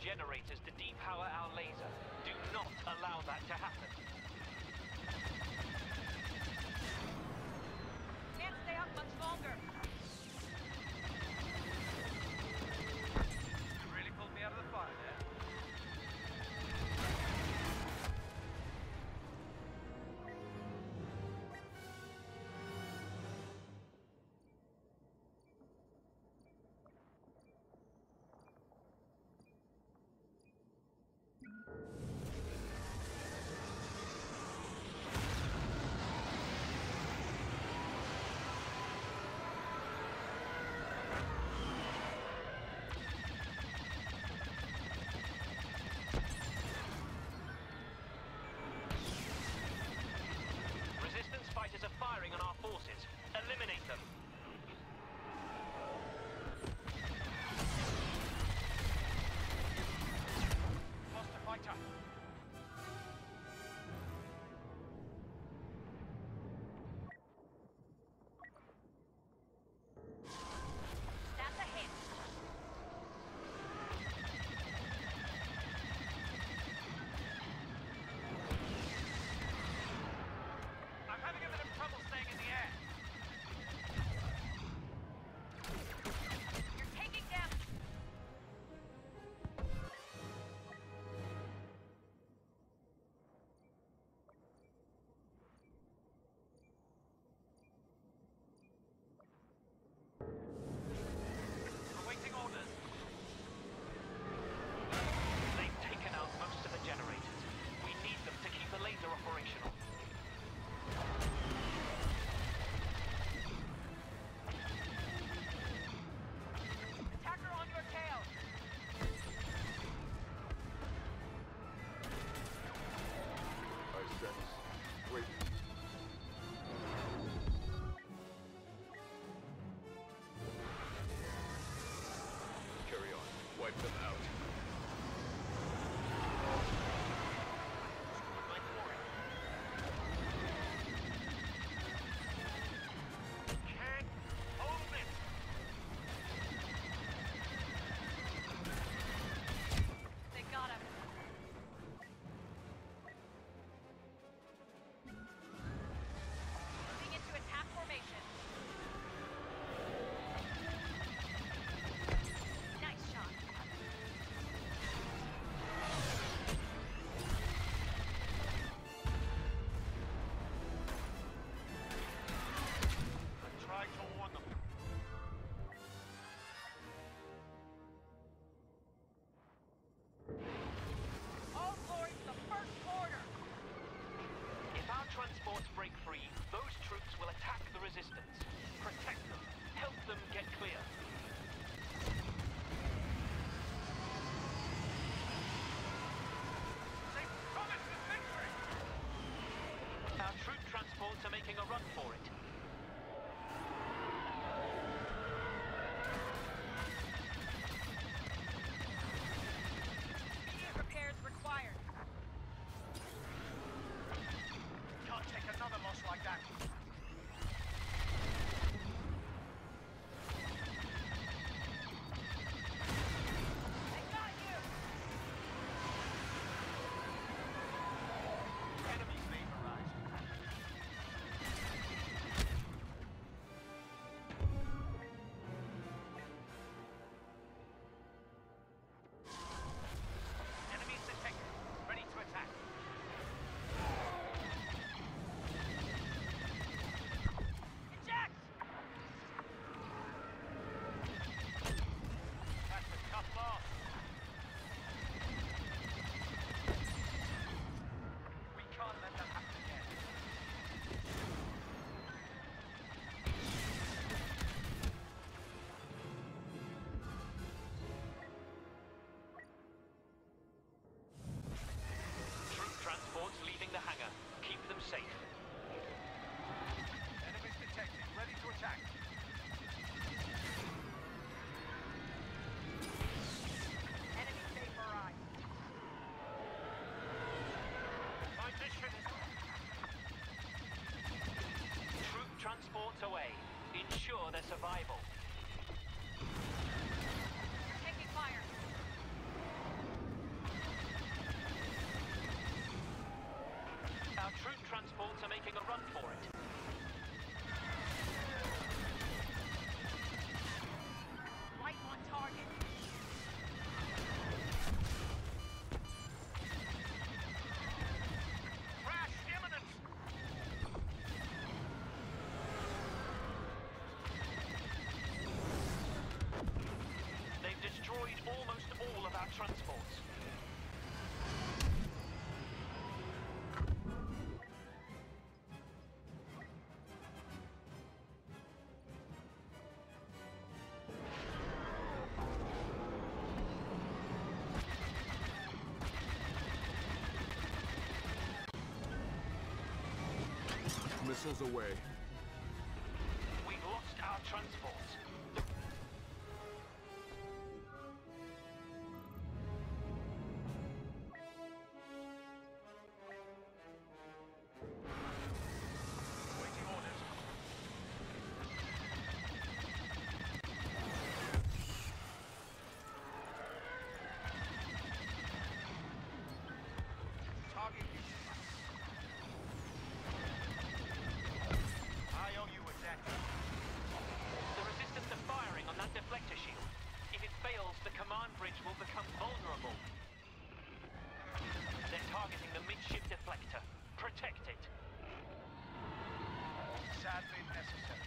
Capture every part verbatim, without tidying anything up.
generators to depower our laser. Do not allow that to happen. Can't stay up much longer. You really pulled me out of the fire there. Resistance fighters are firing on our forces. Eliminate them. Lost a fighter. That's a hit. I'm having a bit of trouble staying in the air. You're taking damage. Awaiting orders. They've taken out most of the generators. We need them to keep the laser operational. Attacker on your tail. I sense. Wait. Carry on. Wipe them out. My glory. Can't hold it. They got him. Moving into attack formation. Nice shot. I tried to warn them. All glory to the first order. If our transports break free, those troops will attack the resistance. Protect them. Help them get clear. They promised us victory! Our troop transports are making a run for it. Immediate repairs required. Can't take another loss like that. They got you. Enemy vaporized. missiles away. We've lost our transports. The Waiting orders. Target you. I owe you exactly. The resistance are firing on that deflector shield. If it fails, the command bridge will become vulnerable. They're targeting the midship deflector. Protect it. Sadly necessary.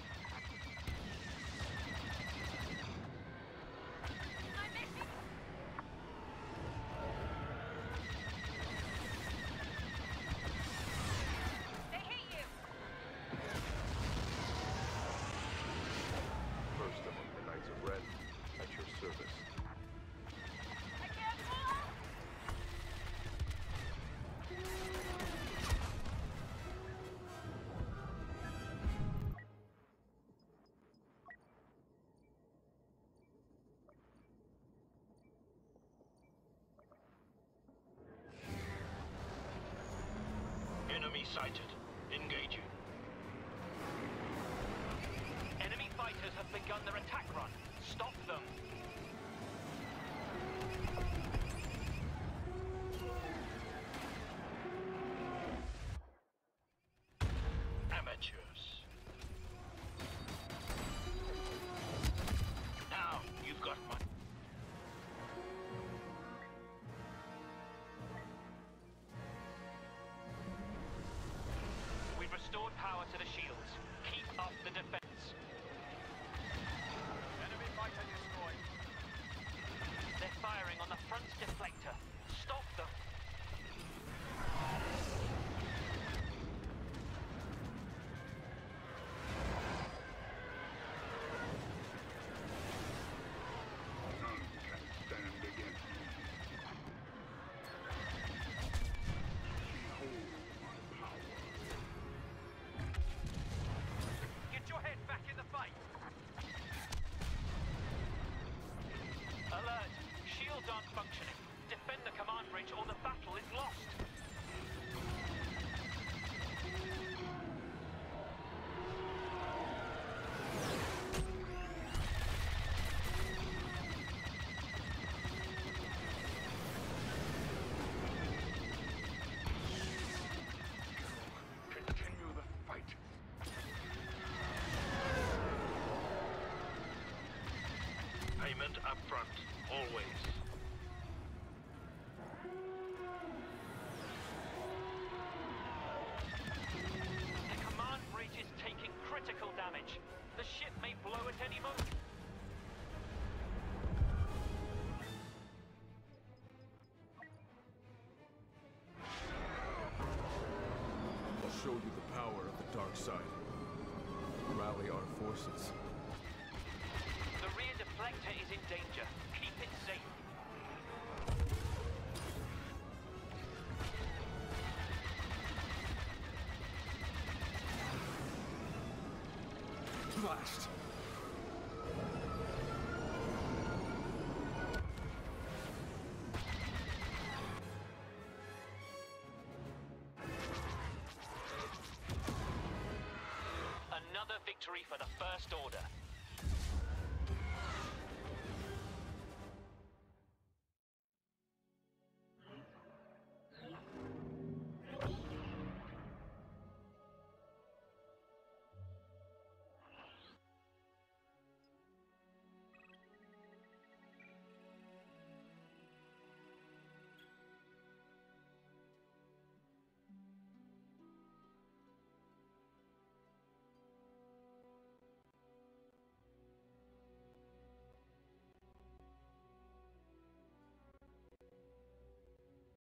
My mission. They hit you. First among the Knights of Ren, at your service. I can't move. Enemy sighted. Engaging. Enemy fighters have begun their attack run. Stop them. Amateurs. Now you've got my... We've restored power to the shields. Keep up the defense. Enemy fighter destroyed. They're firing on the front deflector. Stop them. None can stand against me. Behold my power. Get your head back in the fight. Alert! Shields aren't functioning. Defend the command bridge or the battle is lost. Continue the fight. Payment up front, always. The command bridge is taking critical damage. The ship may blow at any moment. I'll show you the power of the dark side. Rally our forces. The rear deflector is in danger. Keep it safe. Blast! Another victory for the First Order.